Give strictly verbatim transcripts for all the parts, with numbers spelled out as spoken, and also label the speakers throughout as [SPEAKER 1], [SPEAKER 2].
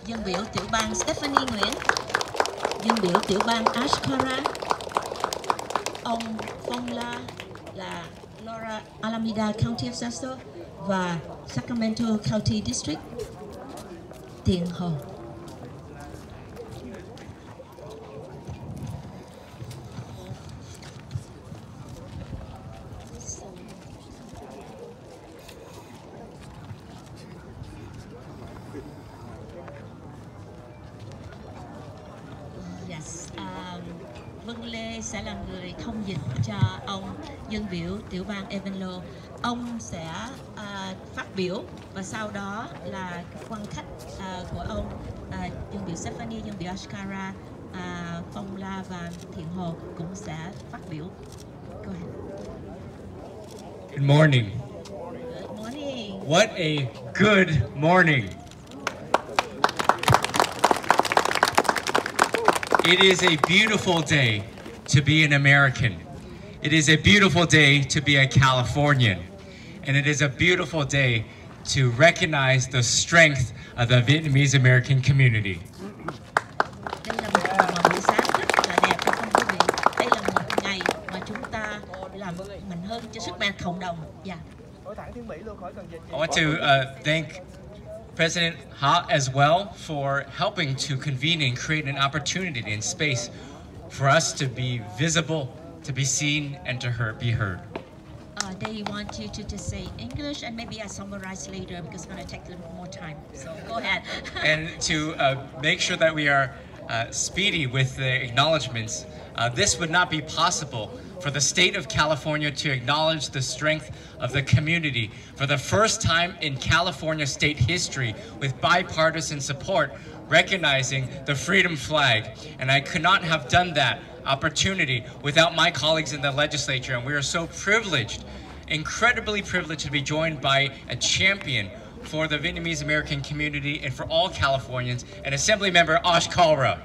[SPEAKER 1] dân biểu tiểu bang Stephanie Nguyễn, dân biểu tiểu bang Ashkara, ông Phong La là Laura Alameda County Assessor và Sacramento County District, Tiền Hồ. Yes, um, Vân Lê sẽ là người thông dịch cho ông dân biểu tiểu bang Evanlo. Ông sẽ uh, phát biểu và sau đó là quan khách uh, của ông, uh, dân biểu Stephanie, dân biểu Ashkara, uh, Phong La và Thiện Hồ cũng sẽ phát biểu. Go ahead.
[SPEAKER 2] Good morning.
[SPEAKER 1] Good morning.
[SPEAKER 2] What a good morning. It is a beautiful day to be an American. It is a beautiful day to be a Californian. And it is a beautiful day to recognize the strength of the Vietnamese American community.
[SPEAKER 1] Đây là một buổi sáng rất là đẹp không quý vị. Đây là một ngày mà chúng ta làm mạnh hơn cho sức mạnh cộng đồng. Yeah.
[SPEAKER 2] I want to uh, thank President Ha as well for helping to convene and create an opportunity and space for us to be visible, to be seen, and to heard, be heard.
[SPEAKER 1] Uh, they want you to, to say English, and maybe I summarize later because it's going to take a little more time. So go ahead.
[SPEAKER 2] And to uh, make sure that we are uh, speedy with the acknowledgements, uh, this would not be possible for the state of California to acknowledge the strength of the community for the first time in California state history with bipartisan support recognizing the freedom flag. And I could not have done that opportunity without my colleagues in the legislature. And we are so privileged, incredibly privileged to be joined by a champion for the Vietnamese American community and for all Californians, and Assembly Member Ash Kalra.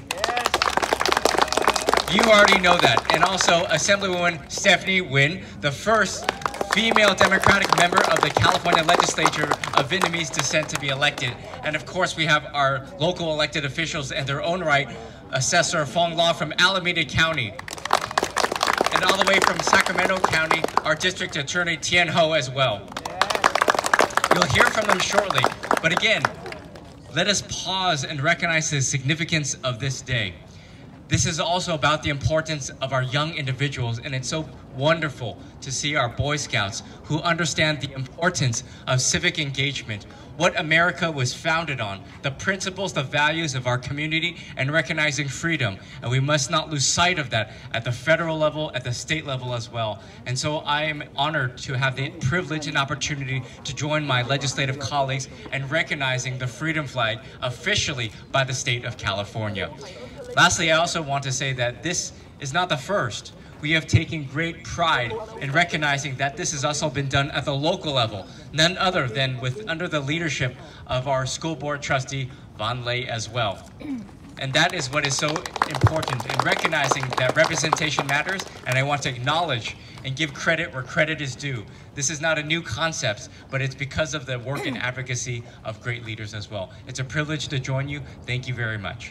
[SPEAKER 2] You already know that. And also Assemblywoman Stephanie Nguyen, the first female Democratic member of the California legislature of Vietnamese descent to be elected. And of course we have our local elected officials in their own right, Assessor Phong La from Alameda County. And all the way from Sacramento County, our District Attorney Tien Ho as well. You'll hear from them shortly. But again, let us pause and recognize the significance of this day. This is also about the importance of our young individuals, and it's so wonderful to see our Boy Scouts who understand the importance of civic engagement, what America was founded on, the principles, the values of our community, and recognizing freedom. And we must not lose sight of that at the federal level, at the state level as well. And so I am honored to have the privilege and opportunity to join my legislative colleagues in recognizing the freedom flag officially by the state of California. Lastly, I also want to say that this is not the first. We have taken great pride in recognizing that this has also been done at the local level, none other than with under the leadership of our school board trustee, Van Lay, as well. And that is what is so important in recognizing that representation matters, and I want to acknowledge and give credit where credit is due. This is not a new concept, but it's because of the work and advocacy of great leaders as well. It's a privilege to join you. Thank you very much.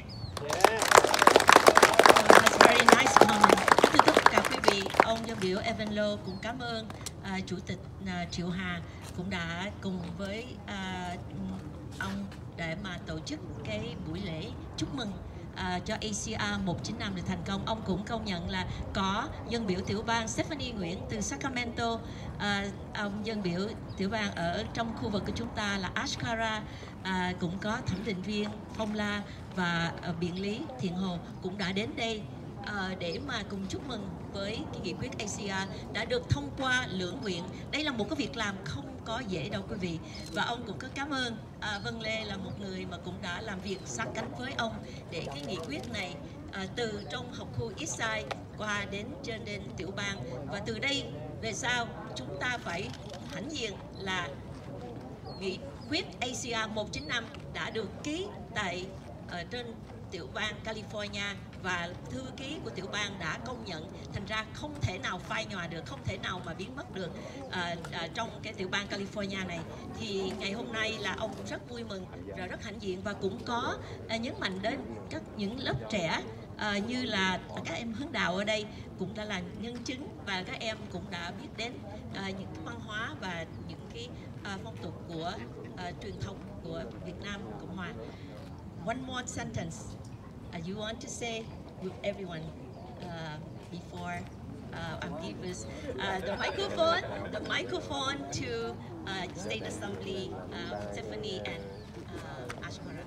[SPEAKER 1] That's very nice comment. Thưa tất cả quý vị, ông dân biểu Evan Low cũng cảm ơn uh, Chủ tịch uh, Triệu Hà cũng đã cùng với uh, ông để mà tổ chức cái buổi lễ chúc mừng uh, cho A C R một chín năm được thành công. Ông cũng công nhận là có dân biểu tiểu bang Stephanie Nguyễn từ Sacramento, uh, ông dân biểu tiểu bang ở trong khu vực của chúng ta là Ashkara, uh, cũng có thẩm định viên Phong La và uh, biện lý Thiện Hồ cũng đã đến đây uh, để mà cùng chúc mừng với cái nghị quyết A C R đã được thông qua lưỡng viện. Đây là một cái việc làm không có dễ đâu quý vị. Và ông cũng có cảm ơn à, Vân Lê là một người mà cũng đã làm việc sát cánh với ông để cái nghị quyết này à, từ trong học khu Eastside qua đến trên đến tiểu bang, và từ đây về sau chúng ta phải hãnh diện là nghị quyết A C R một chín năm đã được ký tại ở trên tiểu bang California và thư ký của tiểu bang đã công nhận, thành ra không thể nào phai nhòa được, không thể nào mà biến mất được à, à, trong cái tiểu bang California này. Thì ngày hôm nay là ông cũng rất vui mừng và rất hãnh diện, và cũng có à, nhấn mạnh đến các những lớp trẻ à, như là các em hướng đạo ở đây cũng đã là nhân chứng, và các em cũng đã biết đến à, những cái văn hóa và những cái à, phong tục của à, truyền thống của Việt Nam Cộng Hòa. One more sentence uh, you want to say with everyone uh, before uh, I give us uh, the microphone, the microphone to uh, State Assembly uh, Stephanie and uh, Ashmara.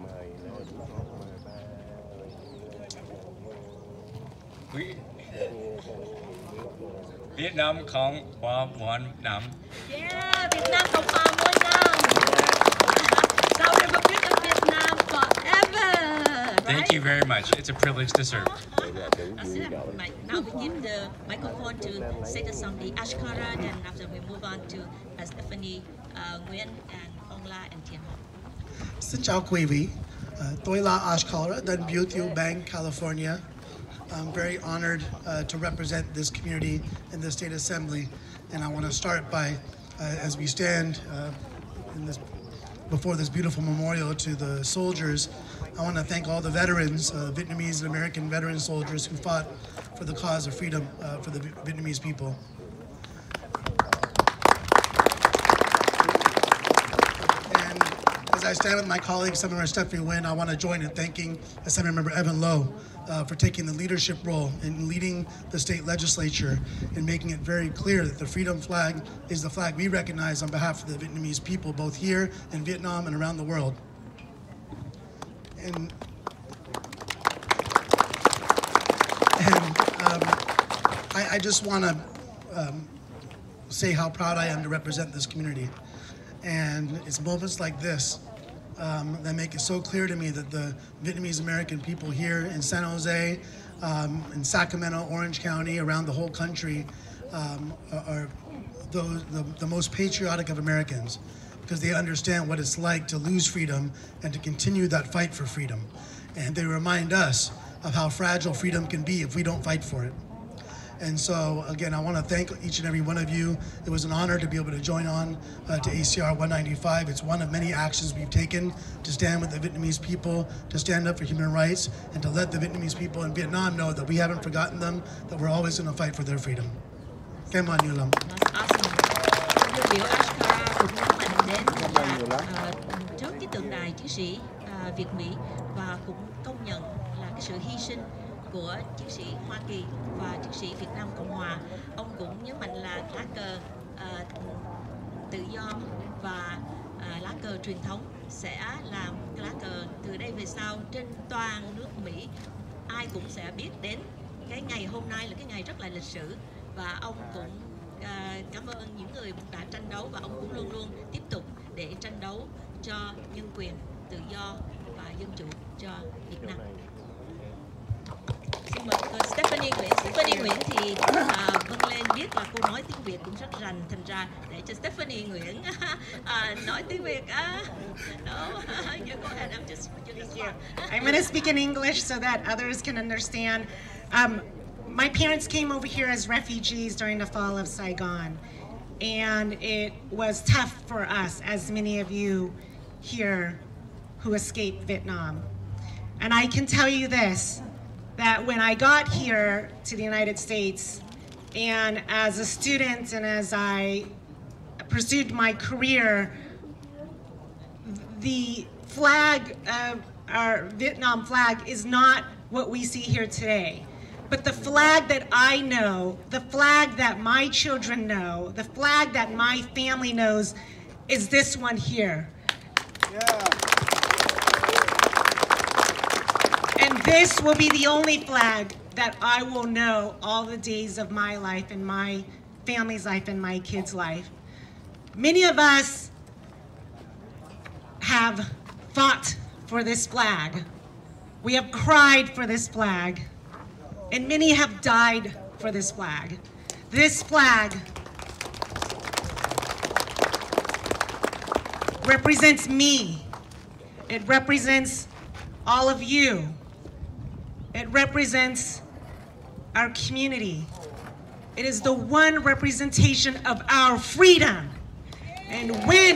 [SPEAKER 2] We, Vietnam Cộng hòa muôn năm.
[SPEAKER 1] Yeah, Việt Nam Cộng hòa muôn năm. South Republic of Vietnam forever. Right?
[SPEAKER 2] Thank you very much. It's a privilege to serve.
[SPEAKER 1] Now we give the microphone to State Assembly Ashkara, and after we move on to uh, Stephanie, uh, Nguyen, and Phong La, and Tian Ho.
[SPEAKER 3] Xin chào quý vị. Uh, tôi là Ashkara, đến biểu tiểu bang California. I'm very honored uh, to represent this community in the State Assembly, and I want to start by, uh, as we stand uh, in this, before this beautiful memorial to the soldiers, I want to thank all the veterans, uh, Vietnamese and American veteran soldiers who fought for the cause of freedom uh, for the Vietnamese people. And as I stand with my colleague, Senator Stephanie Nguyen, I want to join in thanking Assemblymember Evan Low uh, for taking the leadership role in leading the state legislature and making it very clear that the freedom flag is the flag we recognize on behalf of the Vietnamese people, both here in Vietnam and around the world. And, and um, I, I just want to um, say how proud I am to represent this community. And it's moments like this um, that make it so clear to me that the Vietnamese American people here in San Jose, um, in Sacramento, Orange County, around the whole country, um, are those, the, the most patriotic of Americans, because they understand what it's like to lose freedom and to continue that fight for freedom. And they remind us of how fragile freedom can be if we don't fight for it. And so, again, I want to thank each and every one of you. It was an honor to be able to join on uh, to A C R one ninety-five. It's one of many actions we've taken to stand with the Vietnamese people, to stand up for human rights, and to let the Vietnamese people in Vietnam know that we haven't forgotten them, that we're always going to fight for their freedom. Cảm ơn nhiều lắm.
[SPEAKER 1] Tiêu biểu Ashkara cũng nhấn mạnh đến là uh, trước cái tượng đài chiến sĩ uh, Việt Mỹ, và cũng công nhận là cái sự hy sinh của chiến sĩ Hoa Kỳ và chiến sĩ Việt Nam Cộng Hòa. Ông cũng nhấn mạnh là lá cờ uh, tự do và uh, lá cờ truyền thống sẽ là cái lá cờ từ đây về sau trên toàn nước Mỹ. Ai cũng sẽ biết đến cái ngày hôm nay là cái ngày rất là lịch sử, và ông cũng uh, cảm ơn những người đã tranh đấu, và ông cũng luôn luôn tiếp tục để tranh đấu cho nhân quyền, tự do và dân chủ cho Việt Nam. Xin mời cô Stephanie Nguyễn. Stephanie Nguyễn thì uh, vâng lên biết là cô nói tiếng Việt cũng rất rành, thành ra để cho Stephanie Nguyễn uh, nói tiếng Việt. Uh, no, you go ahead. I'm just
[SPEAKER 4] Thank you. I'm going to speak in English so that others can understand. Um, my parents came over here as refugees during the fall of Saigon, and it was tough for us, as many of you here who escaped Vietnam. And I can tell you this, that when I got here to the United States, and as a student and as I pursued my career, the flag, uh, our Vietnam flag, is not what we see here today. But the flag that I know, the flag that my children know, the flag that my family knows, is this one here.
[SPEAKER 3] Yeah.
[SPEAKER 4] And this will be the only flag that I will know all the days of my life and my family's life and my kids' life. Many of us have fought for this flag. We have cried for this flag. And many have died for this flag. This flag represents me. It represents all of you. It represents our community. It is the one representation of our freedom. And when,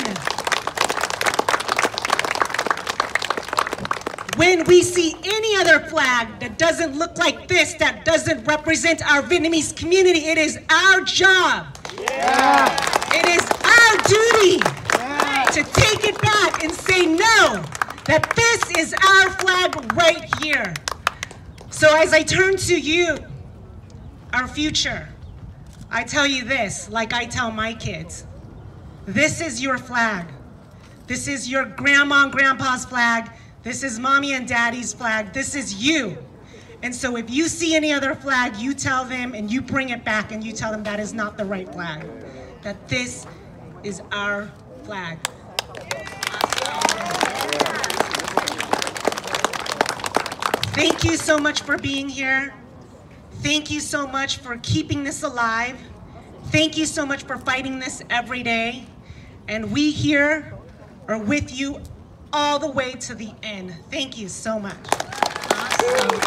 [SPEAKER 4] when we see any other flag that doesn't look like this, that doesn't represent our Vietnamese community, it is our job. Yeah. It is our duty yeah. to take it back and say no, that this is our flag right here. So as I turn to you, our future, I tell you this, like I tell my kids, this is your flag. This is your grandma and grandpa's flag. This is mommy and daddy's flag. This is you. And so if you see any other flag, you tell them and you bring it back and you tell them that is not the right flag. That this is our flag. Thank you so much for being here. Thank you so much for keeping this alive. Thank you so much for fighting this every day. And we here are with you all the way to the end. Thank you so much.
[SPEAKER 1] Awesome.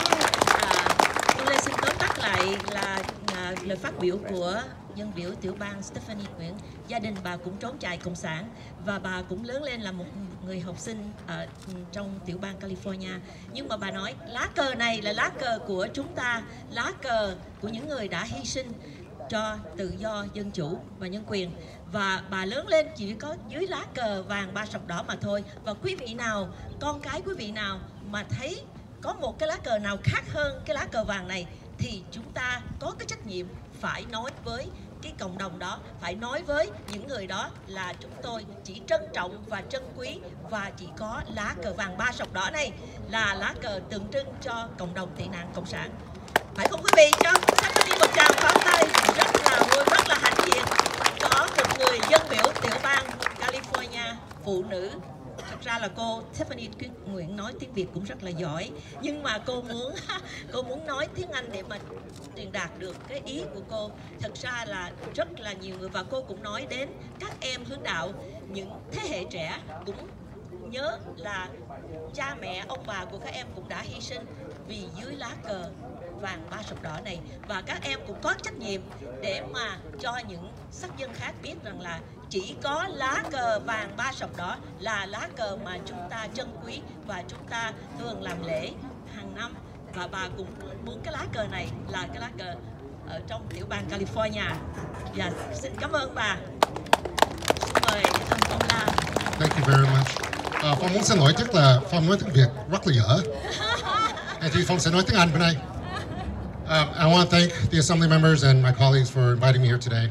[SPEAKER 1] À, tôi xin tóm tắt lại là à, lời phát biểu của dân biểu tiểu bang Stephanie Nguyễn. Gia đình bà cũng trốn chạy cộng sản và bà cũng lớn lên là một người học sinh ở trong tiểu bang California. Nhưng mà bà nói lá cờ này là lá cờ của chúng ta, lá cờ của những người đã hy sinh cho tự do, dân chủ và nhân quyền. Và bà lớn lên chỉ có dưới lá cờ vàng ba sọc đỏ mà thôi. Và quý vị nào, con cái quý vị nào mà thấy có một cái lá cờ nào khác hơn cái lá cờ vàng này thì chúng ta có cái trách nhiệm phải nói với cái cộng đồng đó, phải nói với những người đó là chúng tôi chỉ trân trọng và trân quý và chỉ có lá cờ vàng ba sọc đỏ này là lá cờ tượng trưng cho cộng đồng tị nạn cộng sản. Phải không quý vị? Cho Stephanie một tràng pháo tay. Rất là vui, rất là hãnh diện có một người dân biểu tiểu bang California, phụ nữ. Thật ra là cô Stephanie Nguyễn nói tiếng Việt cũng rất là giỏi, nhưng mà cô muốn cô muốn nói tiếng Anh để mà truyền đạt được cái ý của cô. Thật ra là rất là nhiều người, và cô cũng nói đến các em hướng đạo, những thế hệ trẻ cũng nhớ là cha mẹ, ông bà của các em cũng đã hy sinh vì dưới lá cờ vàng ba sọc đỏ này, và các em cũng có trách nhiệm để mà cho những sắc dân khác biết rằng là chỉ có lá cờ vàng ba sọc đỏ là lá cờ mà chúng ta trân quý và chúng ta thường làm lễ hàng năm. Và bà cũng muốn cái lá cờ này là cái lá cờ ở trong tiểu bang California. Và xin cảm ơn bà. Xin mời ông Phong La.
[SPEAKER 5] Thank you very much. À, Phong muốn xin lỗi, chắc là Phong nói tiếng Việt rất là dở. Thì Phong sẽ nói tiếng Anh bữa nay. Um, I want to thank the Assembly members and my colleagues for inviting me here today.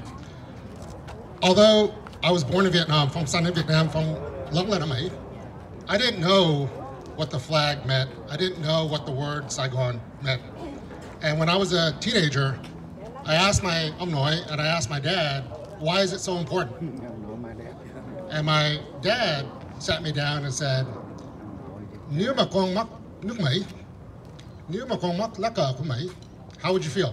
[SPEAKER 5] Although I was born in Vietnam, Phong sinh ở Việt Nam, Phong lớn lên ở Mỹ, I didn't know what the flag meant. I didn't know what the word Saigon meant. And when I was a teenager, I asked my ông nội and I asked my dad, why is it so important? And my dad sat me down and said, nếu mà con mất nước Mỹ, nếu mà con mất lá cờ của Mỹ, how would you feel?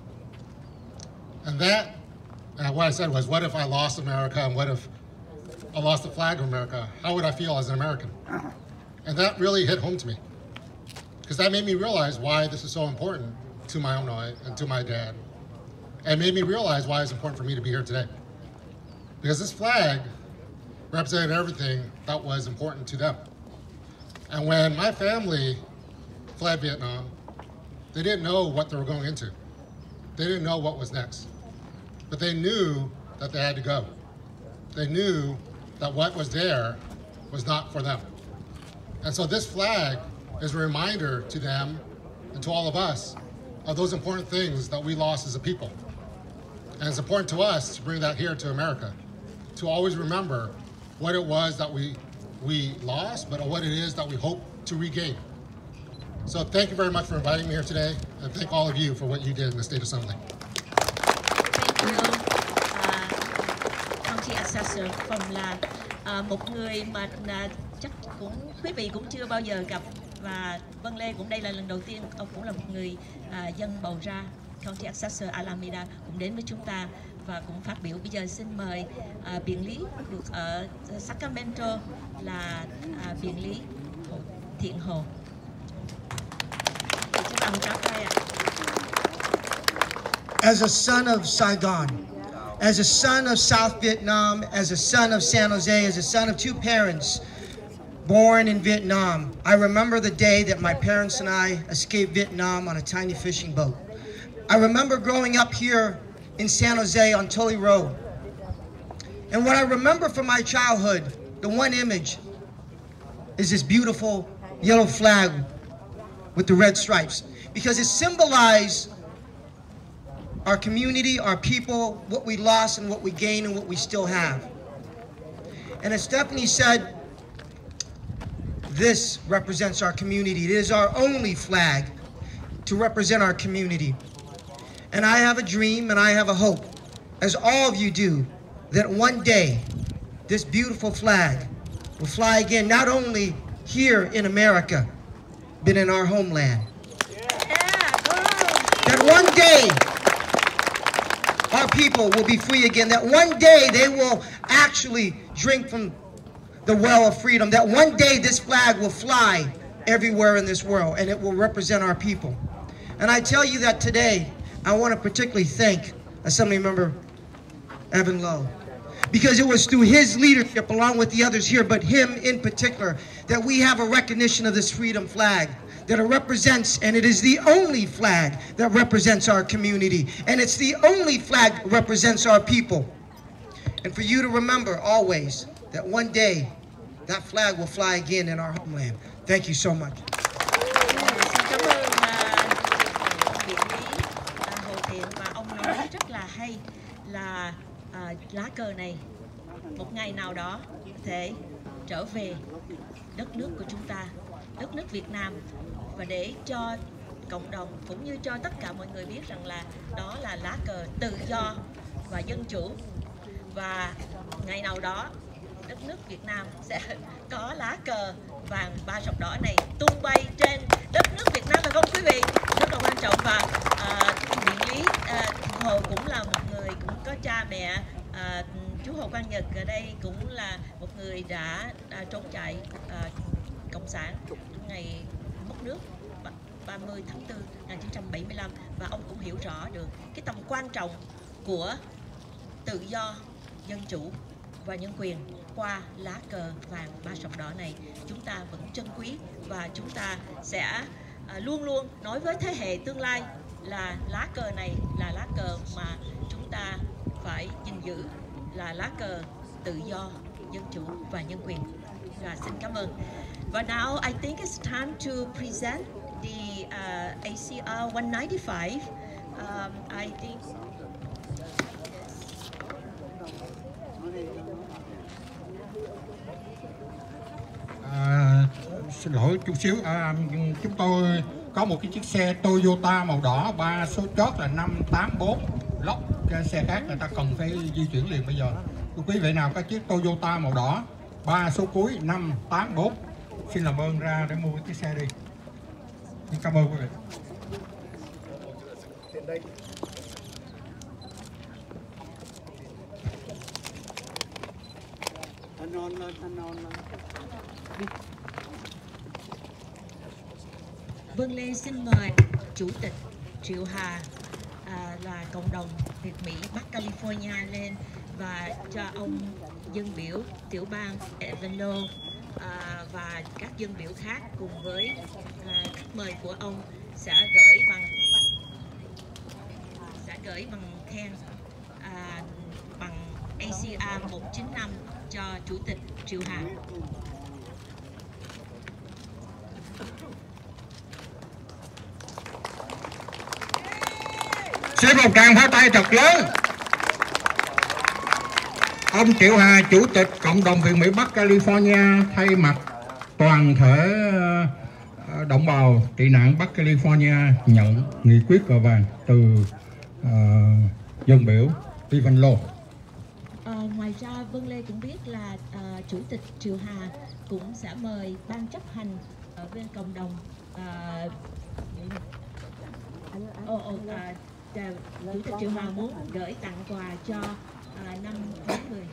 [SPEAKER 5] And that, and what I said was, what if I lost America, and what if I lost the flag of America? How would I feel as an American? And that really hit home to me, because that made me realize why this is so important to my own eye and to my dad, and made me realize why it's important for me to be here today. Because this flag represented everything that was important to them. And when my family fled Vietnam, they didn't know what they were going into. They didn't know what was next. But they knew that they had to go. They knew that what was there was not for them. And so this flag is a reminder to them and to all of us of those important things that we lost as a people. And it's important to us to bring that here to America, to always remember what it was that we, we lost, but what it is that we hope to regain. So thank you very much for inviting me here today, and thank all of you for what you did in the State Assembly.
[SPEAKER 1] Thank you, uh, County Assessor Phong La, uh, một người mà uh, chắc cũng quý vị cũng chưa bao giờ gặp, và Vân Lê cũng đây là lần đầu tiên ông cũng là một người uh, dân bầu ra. County Assessor Alameda cũng đến với chúng ta và cũng phát biểu. Bây giờ xin mời uh, biện lý được ở Sacramento là uh, biện lý Hồ, Thiện Hồ. Để cho ông Trắc đây ạ.
[SPEAKER 6] As a son of Saigon, as a son of South Vietnam, as a son of San Jose, as a son of two parents born in Vietnam, I remember the day that my parents and I escaped Vietnam on a tiny fishing boat. I remember growing up here in San Jose on Tully Road. And what I remember from my childhood, the one image, is this beautiful yellow flag with the red stripes, because it symbolized our community, our people, what we lost and what we gained and what we still have. And as Stephanie said, this represents our community. It is our only flag to represent our community. And I have a dream and I have a hope, as all of you do, that one day this beautiful flag will fly again, not only here in America, but in our homeland. That one day our people will be free again, that one day they will actually drink from the well of freedom, that one day this flag will fly everywhere in this world and it will represent our people. And I tell you that today, I want to particularly thank Assembly Member Evan Lowe, because it was through his leadership along with the others here, but him in particular, that we have a recognition of this freedom flag, that it represents, and it is the only flag that represents our community, and it's the only flag that represents our people. And for you to remember always that one day that flag will fly again in our homeland. Thank you so much.
[SPEAKER 1] Xin cảm ơn uh, biện lý uh, Hồ Thiện, và ông nói rất là hay là uh, lá cờ này một ngày nào đó thể trở về đất nước của chúng ta, đất nước Việt Nam, và để cho cộng đồng cũng như cho tất cả mọi người biết rằng là đó là lá cờ tự do và dân chủ, và ngày nào đó đất nước Việt Nam sẽ có lá cờ vàng ba sọc đỏ này tung bay trên đất nước Việt Nam, phải không quý vị? Rất là quan trọng. Và uh, biện lý uh, Hồ cũng là một người cũng có cha mẹ. Uh, chú Hồ Quang Nhật ở đây cũng là một người đã uh, trốn chạy uh, cộng sản ngày mất nước ba mươi tháng tư năm một nghìn chín trăm bảy mươi lăm, và ông cũng hiểu rõ được cái tầm quan trọng của tự do, dân chủ và nhân quyền. Qua lá cờ vàng ba sọc đỏ này, chúng ta vẫn trân quý, và chúng ta sẽ à, luôn luôn nói với thế hệ tương lai là lá cờ này là lá cờ mà chúng ta phải gìn giữ, là lá cờ tự do, dân chủ và nhân quyền. Và xin cảm ơn. Và now I think it's time to present the uh, A C R one ninety-five. Um, I think.
[SPEAKER 7] À, xin lỗi chút xíu, à, chúng tôi có một cái chiếc xe Toyota màu đỏ, ba số chót là năm tám bốn, lốc cái xe khác người ta cần phải di chuyển liền bây giờ. Quý vị nào có chiếc Toyota màu đỏ ba số cuối năm tám bốn, xin làm ơn ra để mua cái chiếc xe đi. Xin cảm ơn quý vị.
[SPEAKER 1] Vâng, Lê xin mời Chủ tịch Triệu Hà à, là cộng đồng Việt Mỹ Bắc California lên, và cho ông dân biểu tiểu bang Evan Lowe à, và các dân biểu khác cùng với à, khách mời của ông sẽ gửi bằng sẽ gửi bằng khen à, bằng A C R một chín năm cho Chủ tịch Triệu Hà.
[SPEAKER 7] Xin một tràng pháo tay thật lớn. Ông Triệu Hà, Chủ tịch Cộng đồng Việt Mỹ Bắc California, thay mặt toàn thể đồng bào tị nạn Bắc California nhận nghị quyết cờ vàng từ uh, dân biểu Evan Lowe.
[SPEAKER 1] À, ngoài ra, Vân Lê cũng biết là uh, Chủ tịch Triệu Hà cũng sẽ mời ban chấp hành ở bên cộng đồng uh, oh, oh, uh, Chủ tịch Triệu Hà muốn gửi tặng quà cho uh, năm tháng mười.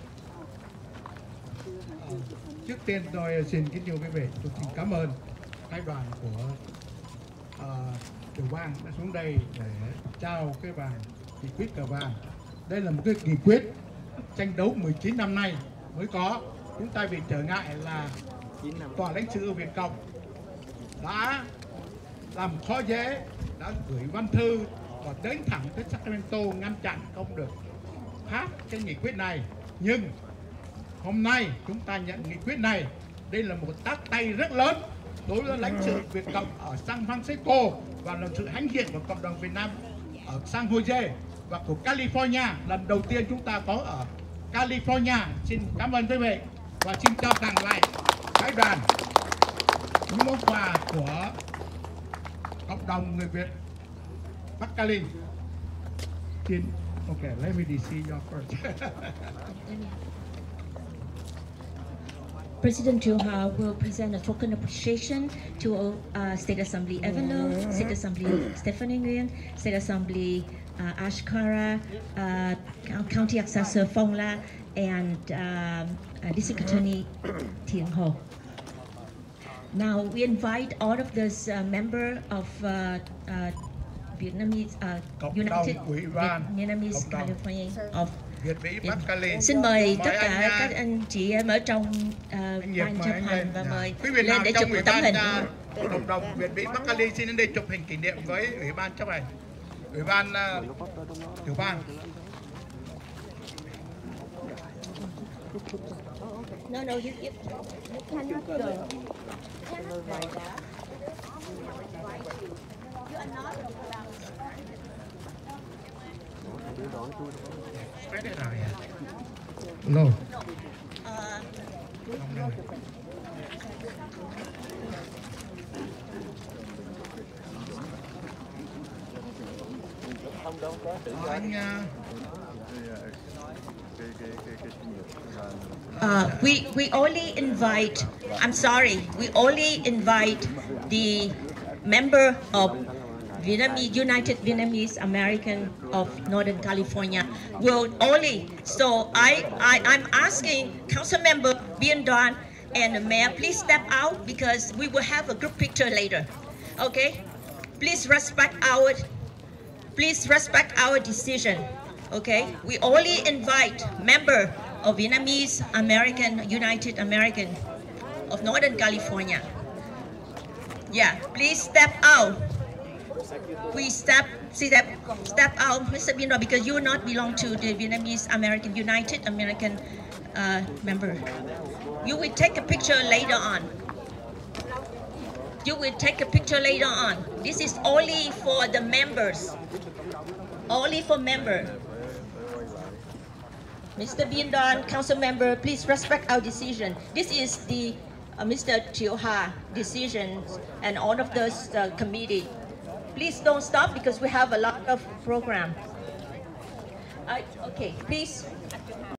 [SPEAKER 8] Trước tiên tôi xin kính thưa quý vị, tôi xin cảm ơn phái đoàn của
[SPEAKER 7] uh, tiểu bang đã xuống đây để trao cái vàng nghị quyết cờ vàng. Đây là một cái nghị quyết tranh đấu mười chín năm nay mới có. Chúng ta bị trở ngại là tòa lãnh sự Việt Cộng đã làm khó dễ, đã gửi văn thư và đến thẳng tới Sacramento ngăn chặn không được phát cái nghị quyết này. Nhưng hôm nay chúng ta nhận nghị quyết này, đây là một tác tay rất lớn đối với lãnh sự Việt Cộng ở San Francisco và là sự hãnh diện của cộng đồng Việt Nam ở San Jose và của California. Lần đầu tiên chúng ta có ở California. Xin cảm ơn quý vị và xin trao tặng lại phái đoàn những món quà của cộng đồng người Việt Bắc Cali. Xin, okay, let me see your first.
[SPEAKER 1] President Triệu Hà will present a token appreciation to uh, State Assembly Evan Low, State Assembly Stephanie Nguyen, State Assembly uh, Ashkara, uh, County Assessor Phong La, and um, uh, District Attorney Thiện Hồ. Now we invite all of those uh, members of uh, uh, Vietnamese uh, United Vietnamese California of
[SPEAKER 7] Việt Mỹ Bắc Cali.
[SPEAKER 1] Xin mời tất cả
[SPEAKER 7] anh,
[SPEAKER 1] các anh chị em ở trong uh, ban chấp hành và mời
[SPEAKER 7] quý vị
[SPEAKER 1] lên để chụp một
[SPEAKER 7] ủy
[SPEAKER 1] tấm
[SPEAKER 7] ban,
[SPEAKER 1] hình.
[SPEAKER 7] Uh, cộng đồng Việt Mỹ Bắc Cali xin đến đây chụp hình kỷ niệm với ủy ban chấp hành, ủy ban uh, tiểu bang.
[SPEAKER 1] No, no, you, you, you cannot go. You cannot write that. You are not allowed.
[SPEAKER 7] No.
[SPEAKER 1] Uh,
[SPEAKER 7] Anh,
[SPEAKER 1] Uh, we we only invite. I'm sorry. We only invite the member of Vietnamese United Vietnamese American of Northern California. Will only. So I I I'm asking Council Member Bien Don and the Mayor, please step out because we will have a group picture later. Okay? Please respect our. Please respect our decision. Okay? We only invite member of Vietnamese American, United American of Northern California. Yeah, please step out. We step, step, step out, Mister Bien Don, because you not belong to the Vietnamese American, United American uh, member. You will take a picture later on. You will take a picture later on. This is only for the members. Only for member. Mister Bien Don, council member, please respect our decision. This is the uh, Mister Triệu Hà decision and all of those uh, committee. Please don't stop because we have a lot of program. Uh, okay, please.